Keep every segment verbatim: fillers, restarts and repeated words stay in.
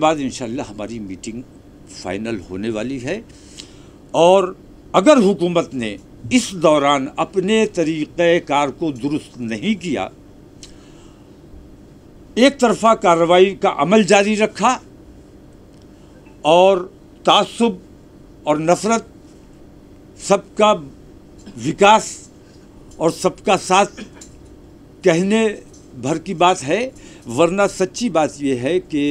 बाद इंशाअल्लाह हमारी मीटिंग फाइनल होने वाली है। और अगर हुकूमत ने इस दौरान अपने तरीक़े कार को दुरुस्त नहीं किया, एक तरफा कार्रवाई का अमल जारी रखा और तासुब और नफ़रत, सबका विकास और सबका साथ कहने भर की बात है, वरना सच्ची बात यह है कि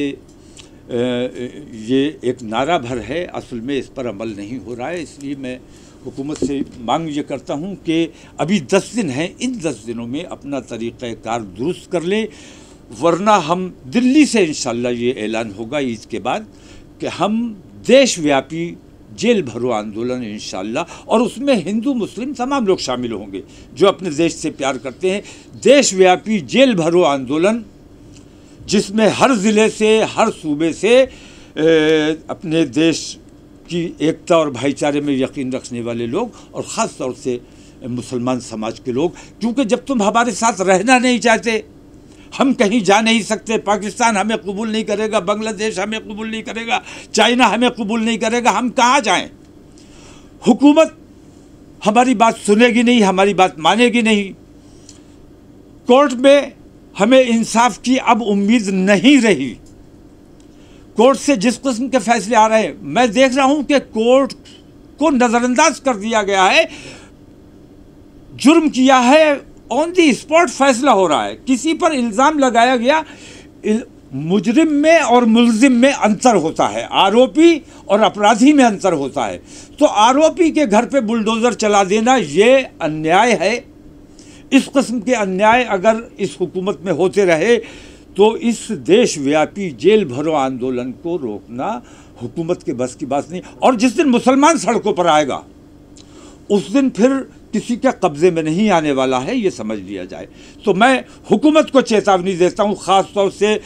ये एक नारा भर है, असल में इस पर अमल नहीं हो रहा है। इसलिए मैं हुकूमत से मांग ये करता हूँ कि अभी दस दिन हैं, इन दस दिनों में अपना तरीक़ाकार दुरुस्त कर लें, वरना हम दिल्ली से इंशाअल्लाह ये ऐलान होगा ईद के बाद कि हम देशव्यापी जेल भरो आंदोलन इंशाअल्लाह, और उसमें हिंदू मुस्लिम तमाम लोग शामिल होंगे जो अपने देश से प्यार करते हैं, देशव्यापी जेल भरो आंदोलन जिसमें हर ज़िले से, हर सूबे से ए, अपने देश की एकता और भाईचारे में यकीन रखने वाले लोग और ख़ास तौर से मुसलमान समाज के लोग, क्योंकि जब तुम हमारे साथ रहना नहीं चाहते, हम कहीं जा नहीं सकते, पाकिस्तान हमें कबूल नहीं करेगा, बांग्लादेश हमें कबूल नहीं करेगा, चाइना हमें कबूल नहीं करेगा, हम कहाँ जाएं? हुकूमत हमारी बात सुनेगी नहीं, हमारी बात मानेगी नहीं। कोर्ट में हमें इंसाफ की अब उम्मीद नहीं रही। कोर्ट से जिस किस्म के फैसले आ रहे हैं, मैं देख रहा हूं कि कोर्ट को नज़रअंदाज कर दिया गया है, जुर्म किया है, ऑन दी स्पॉट फैसला हो रहा है, किसी पर इल्ज़ाम लगाया गया। मुजरिम में और मुल्जिम में अंतर होता है, आरोपी और अपराधी में अंतर होता है। तो आरोपी के घर पे बुलडोज़र चला देना ये अन्याय है। इस किस्म के अन्याय अगर इस हुकूमत में होते रहे तो इस देशव्यापी जेल भरो आंदोलन को रोकना हुकूमत के बस की बात नहीं। और जिस दिन मुसलमान सड़कों पर आएगा उस दिन फिर किसी के कब्ज़े में नहीं आने वाला है, ये समझ लिया जाए। तो मैं हुकूमत को चेतावनी देता हूँ, ख़ास तौर से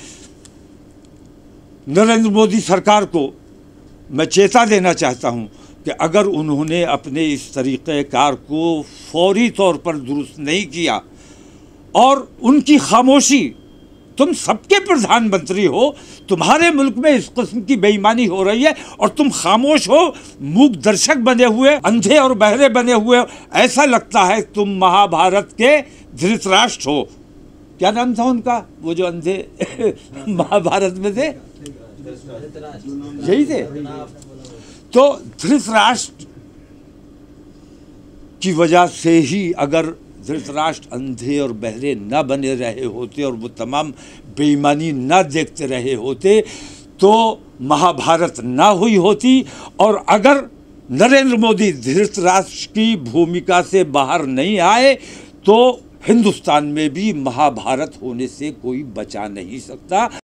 नरेंद्र मोदी सरकार को मैं चेता देना चाहता हूँ कि अगर उन्होंने अपने इस तरीक़ेकार को फौरी तौर पर दुरुस्त नहीं किया और उनकी खामोशी, तुम सबके प्रधानमंत्री हो, तुम्हारे मुल्क में इस किस्म की बेईमानी हो रही है और तुम खामोश हो, मूक दर्शक बने हुए, अंधे और बहरे बने हुए, ऐसा लगता है तुम महाभारत के धृतराष्ट्र हो। क्या नाम था उनका, वो जो अंधे महाभारत में थे, यही थे। तो धृतराष्ट्र की वजह से ही अगर धृतराष्ट्र अंधे और बहरे न बने रहे होते और वो तमाम बेईमानी न देखते रहे होते तो महाभारत ना हुई होती। और अगर नरेंद्र मोदी धृतराष्ट्र की भूमिका से बाहर नहीं आए तो हिंदुस्तान में भी महाभारत होने से कोई बचा नहीं सकता।